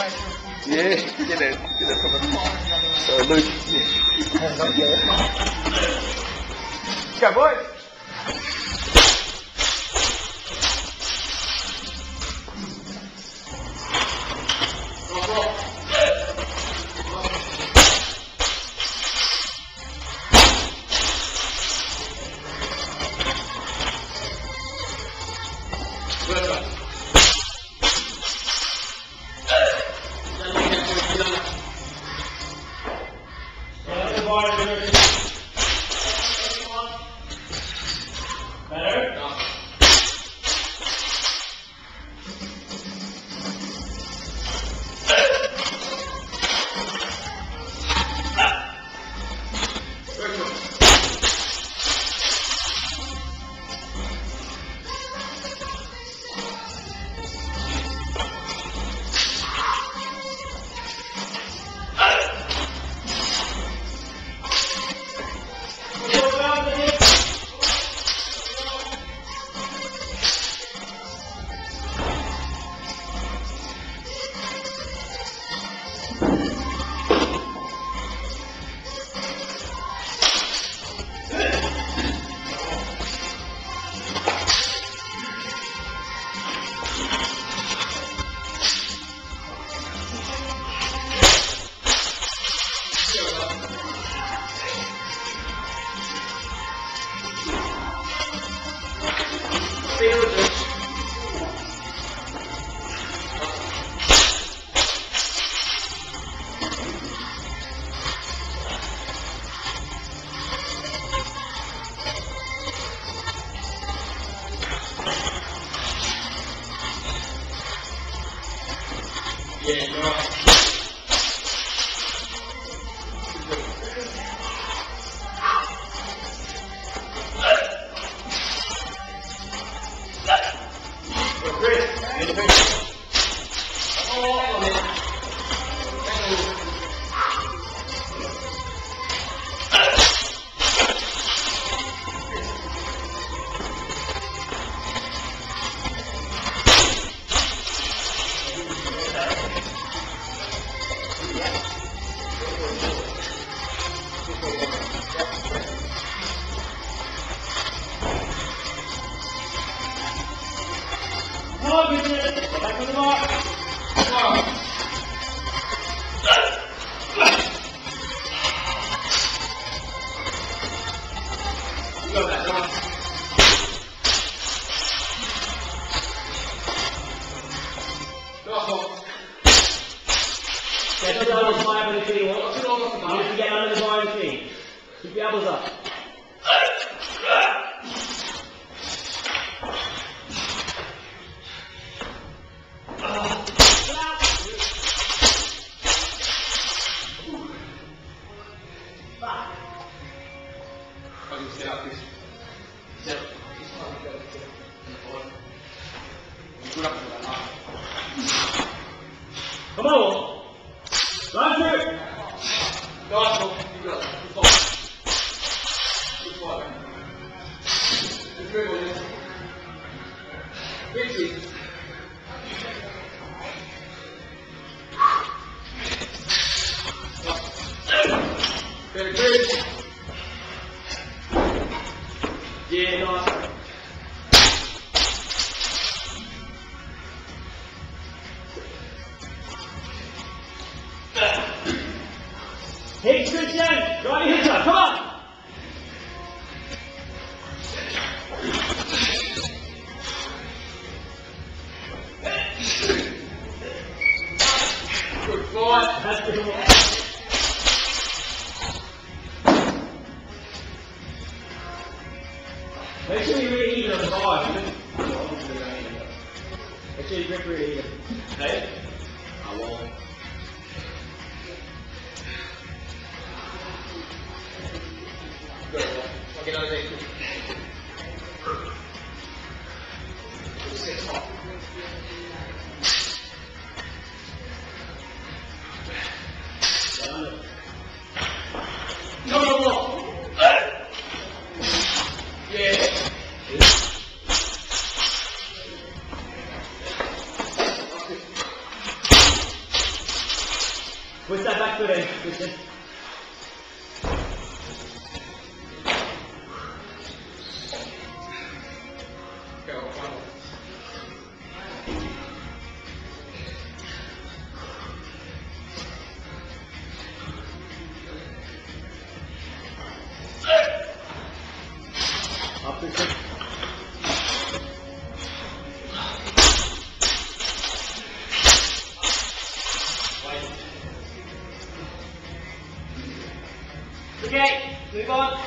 Yeah, get it from the Luke. Yeah. Go, boys. Yeah, no. Get the elbows high when you feel you need to get under the bar and feet. Keep your elbows up. Come on. Run through it. Yeah, nice. Hey, Christian, drive your hips up, come on! Good boy. That's good. Make sure you're really even on the bar. Make sure you grip really even. Hey? I won't. Get out of there. Push that back foot in, Christian. Go, one. Up, Christian. Okay, move on.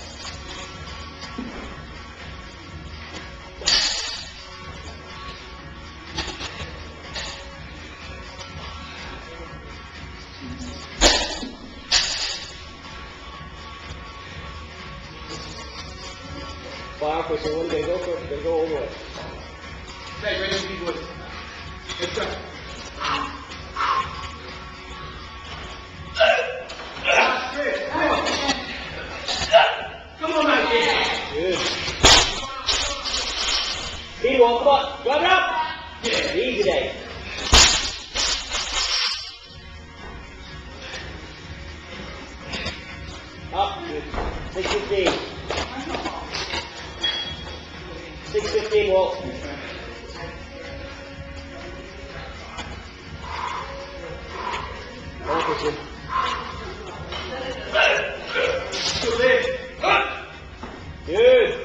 Fire, Christian, what are you going to go for? You're going to go all the way. Okay, ready to be good. Let's go. Come on, man. Good. Speed wall, come on. Drive it up. Yeah. Easy day. Up. Good. 6:15. 6:15, Walt. Come on, Christian. Good leg. Good.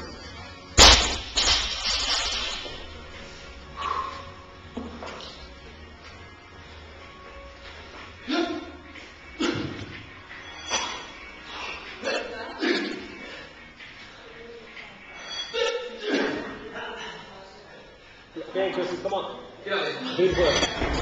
Okay, Christian, come on. Yeah. Good work.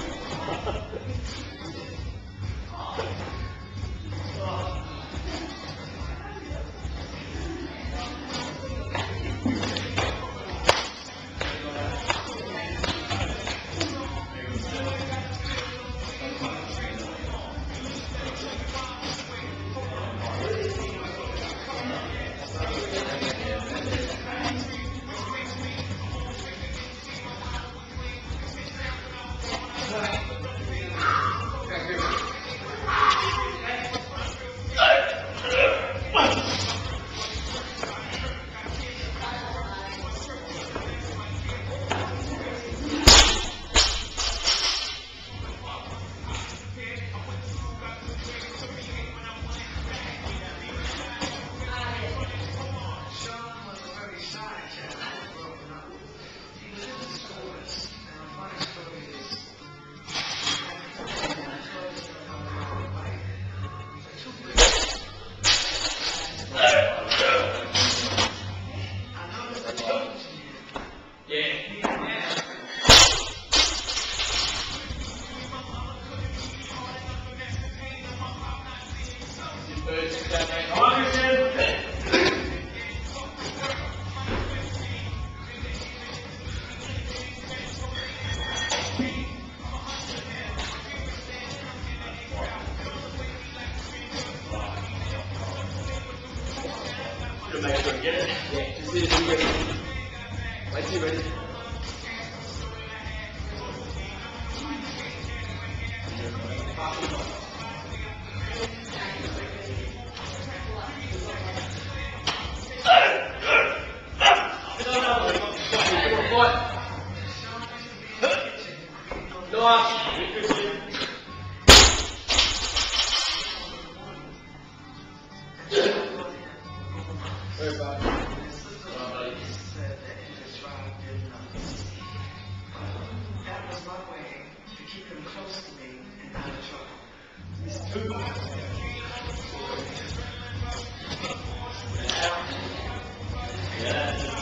Make sure to get it. Yeah. Just need to be ready. Wait till you're ready. Yeah.